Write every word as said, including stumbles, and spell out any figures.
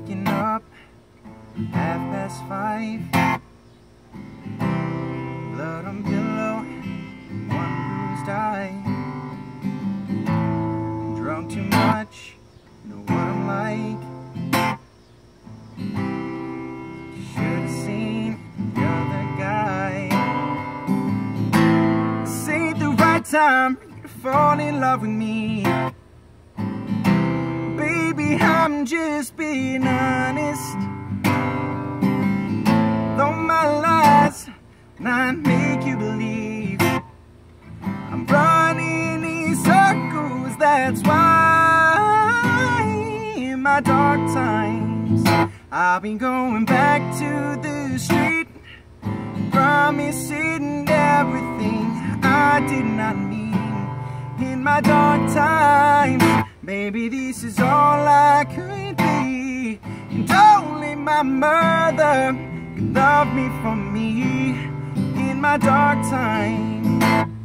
waking up half past five, blood on pillow, one bruised eye. Drunk too much, know what I'm like. Should've seen the other guy. This ain't the right time to fall in love with me. Baby, I'm just being honest. Though my lies not make you believe, I'm running these circles, that's why. In my dark times, I've been going back to the street, promising everything I did not mean. In my dark times, maybe this is all I could be. And only my mother could love me for me. In my dark times.